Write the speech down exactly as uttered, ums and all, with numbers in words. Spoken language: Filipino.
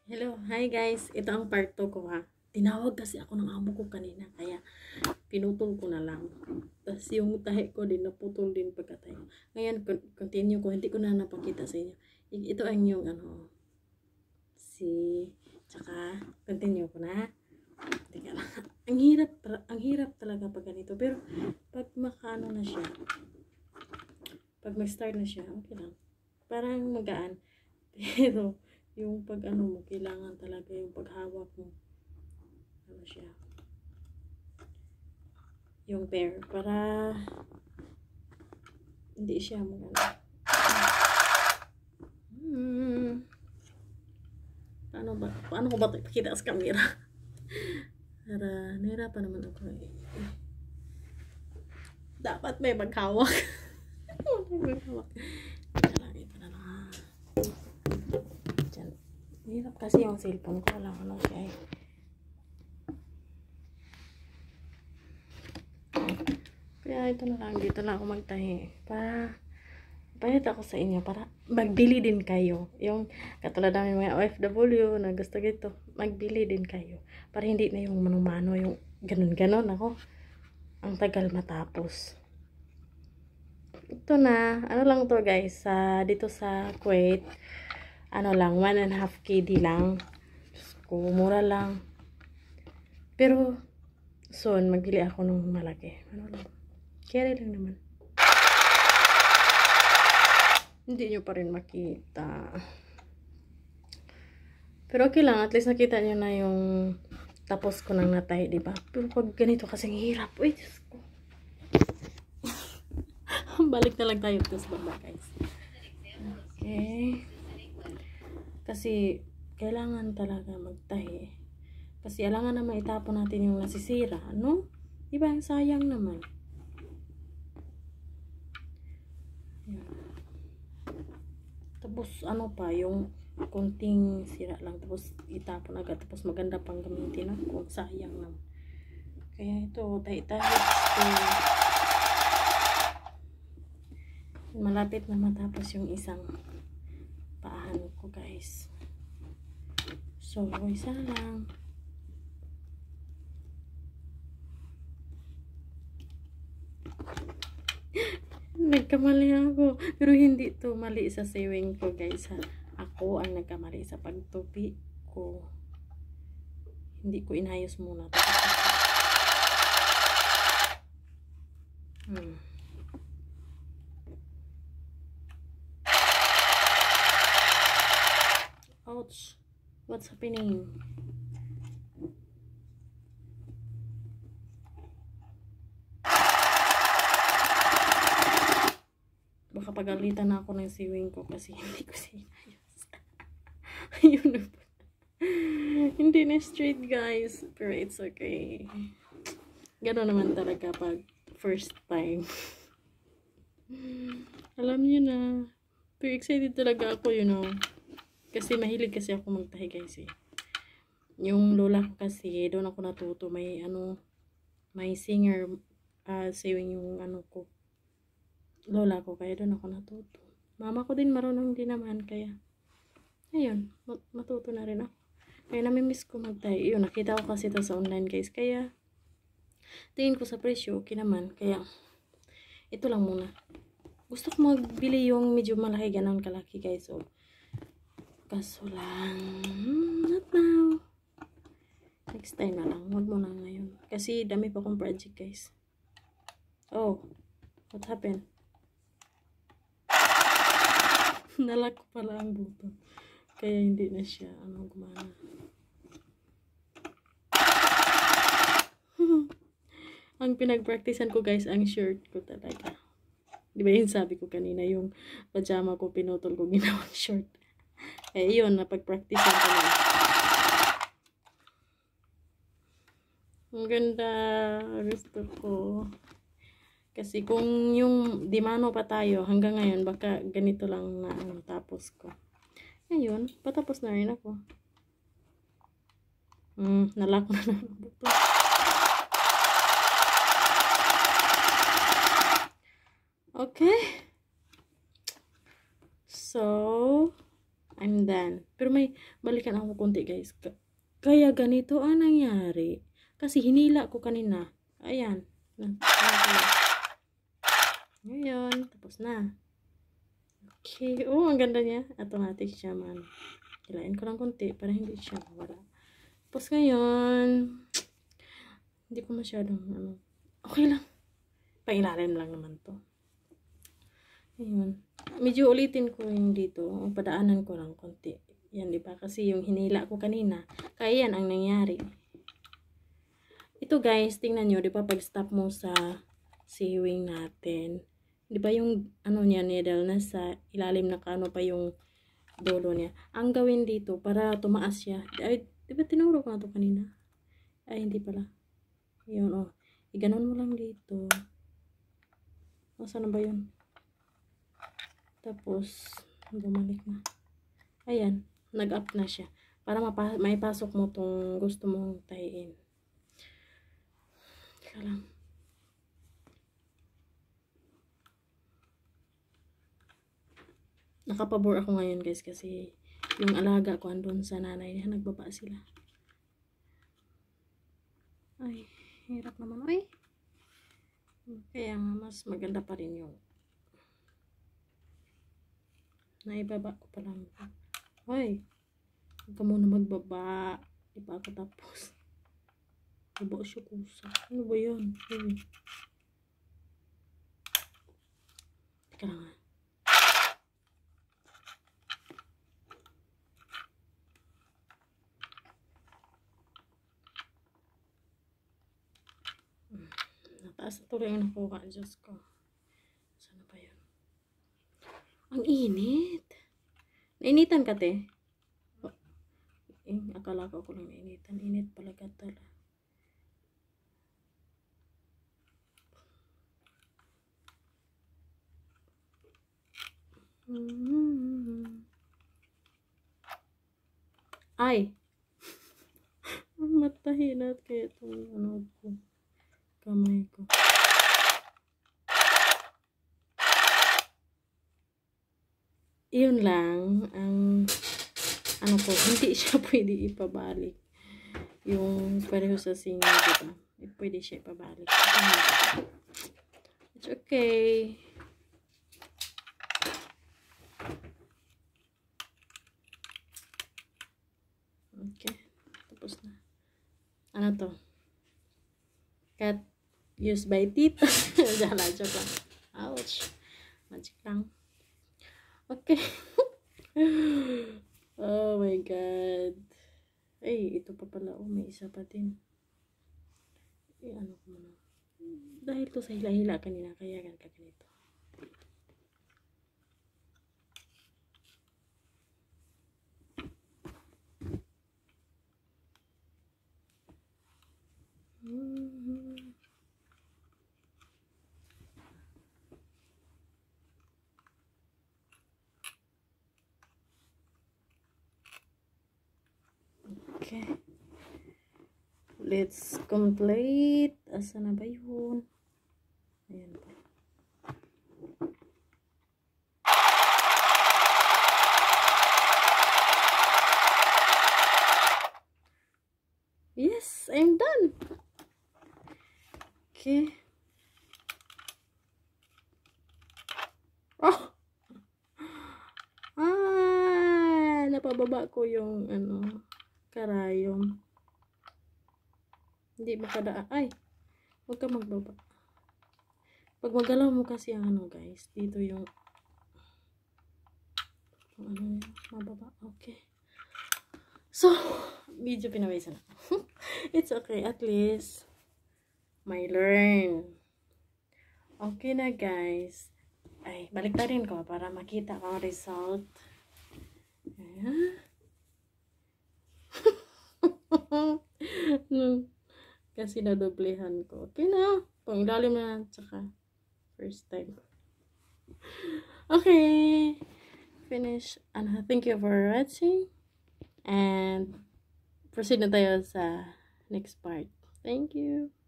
Hello, hi guys. Ito ang part two ko ha. Tinawag kasi ako ng amo ko kanina, kaya pinutol ko na lang. Tapos yung tahi ko din, naputol din pagkatayo. Ngayon, continue ko. Hindi ko na napakita sa inyo. Ito ang yung ano, si, tsaka, continue ko na. Teka lang. Ang hirap, ang hirap talaga pag ganito. Pero, pag makaano na siya, pag mag-start na siya, okay lang. Parang magaan. Pero, yung pag ano mo, kailangan talaga yung paghawak mo. Ano siya? Yung pair. Para hindi siya magano. Hmm. Paano ba? Paano ko ba ito ipakita sa camera? Para, nahirapan naman ako eh. Dapat may maghawak. May maghawak. Ito lang, ito na lang. Diyan. Hirap kasi yung cellphone ko. Walang ano siya eh. Kaya ito na lang. Dito na ako magtahi. Para, payat ako sa inyo. Para magbili din kayo. Yung katulad namin mga O F W na gusto gito. Magbili din kayo. Para hindi na yung manumano. Yung ganun-ganon ako. Ang tagal matapos. Ito na. Ano lang to guys. Sa, dito sa Kuwait. Ano lang, one and a half K D lang. Ko, mura lang. Pero, soon, magbili ako ng malaki. Ano lang. Carry lang naman. Hindi nyo pa rin makita. Pero okay lang. At least nakita nyo na yung tapos ko nang natay, diba? Pero pag ganito kasing hirap. Uy, Diyos ko. Balik na lang tayo. Tapos baba, guys. Okay. Kasi, kailangan talaga magtahi. Kasi, alangan naman itapon natin yung nasisira, no? Diba? Sayang naman. Ayan. Tapos, ano pa, yung konting sira lang. Tapos, itapon agad. Tapos, maganda pang gamitin ako. Sayang naman. Kaya ito, tahi-tahi. Malapit na matapos yung isang paahan ko, guys. So, isa lang. Nagkamali ako. Pero hindi to mali sa sewing ko, guys. Ha? Ako ang nagkamali sa pagtupi ko. Hindi ko inayos muna. Hmm. Ouch. What's happening? Baka pagalitan na ako ng sewing ko kasi hindi ko siya inayos. Ayun na po. Hindi na straight, guys. Pero it's okay. Gano'n naman talaga pag first time. Alam niyo na. Pero excited talaga ako, you know. Kasi mahilig kasi ako magtahi, guys, eh. Yung lola ko kasi, doon ako natuto. May, ano, may singer uh, sewing yung, ano ko. Lola ko, kaya doon ako natuto. Mama ko din marunong din naman, kaya ayun, matuto na rin ako. Kaya namimiss ko magtahi. Yun, nakita ko kasi ito sa online, guys. Kaya, tingin ko sa presyo, okay naman. Kaya, ito lang muna. Gusto ko magbili yung medyo malaki, ganun kalaki, guys. So, kaso lang, not now. Next time na lang. Huwag mo na ngayon. Kasi, dami pa akong project, guys. Oh, what happened? Nalak ko pala ang buto. Kaya hindi na siya ano gumana. Ang pinagpraktisan ko, guys, ang shirt ko talaga. Di ba yun sabi ko kanina, yung pajama ko pinutol ko ginawang short. Eh yun, napagpraktisan ko na. Ang ganda. Gusto ko. Kasi kung yung dimano pa tayo hanggang ngayon, baka ganito lang na ang tapos ko. Ayun, patapos na rin ako. Hmm, nalak na naman ang buto. Okay. So, I'm done. Pero may balikan ako konti guys. K- Kaya ganito ang nangyari. Kasi hinila ko kanina. Ayan. Ngayon, tapos na. Okay. Oh, ang ganda niya. Automatic siya man. Hilain ko lang konti para hindi siya wala. Tapos ngayon, hindi ko masyadong ano. Okay lang. Pailalim lang naman to. Ayun. Medyo ulitin ko yung dito. Padaanan ko lang konti. Yan, di ba? Kasi yung hinila ko kanina. Kaya yan ang nangyari. Ito guys, tingnan nyo. Di ba pag stop mo sa sewing natin. Di ba yung ano niya, needle na sa ilalim na kano pa yung dulo niya. Ang gawin dito para tumaas siya. Ay, di ba tinuro ko na to kanina? Ay, hindi pala. Yun, oh. Iganon mo lang dito. O, saan ba yun? Tapos, bumalik na. Ayan. Nag-up na siya. Para mapa may pasok mo tong gusto mong tahiin. Teka lang. Nakapabor ako ngayon guys kasi yung alaga ko andun sa nanay niya. Nagbaba sila. Ay, hirap naman. Ay. Kaya nga mas maganda pa rin yung naibaba ko pa lang. Ay. Huwag ka muna magbaba. Di pa ako tapos. Baba siya kusa. Ano ba yun? Uy. Teka lang nga. Nataas na tuloy ang nakuha. Diyos ko. Saan ba yun? Ang init. Nainitan ka, te? Eh, akala ko ako lang nainitan. Init pala katala. Mm-hmm. Ay! Matahinat kaya itong ano ko. Kamay ko. Iyon lang ang ano ko, hindi siya pwede ipabalik. Yung pareho sa singer, diba? Pwede siya ipabalik. It's okay. Okay. Tapos na. Ano to? Cat used by Tita. Jala, joke lang. Ouch. Magic lang. Okay. Oh my God. Ay, ito pa pala. Oh, may isa pa din. Eh, ano ko muna. Dahil to sa hila-hila kanina, kaya ganito ganito. Mm-hmm. Okay. Let's complete. Asa na ba yun? Ayan pa. Yes, I'm done. Okay. Oh! Ah! Napababa ko yung ano, karayom. Hindi makadaan. Ay! Huwag ka magbaba. Pag magalaw mo kasi ang ano guys, dito yung yung ano yun, mababa. Okay. So, medyo pinawisan ako. It's okay. At least, may learn. Okay na guys. Ay, balik na rin ko para makita ko ang result. Ayan. Kasi nadoblehan ko. Okay na. Pang ilalim na. Tsaka, first time. Okay. Finish. And thank you for watching. And proceed na tayo sa next part. Thank you.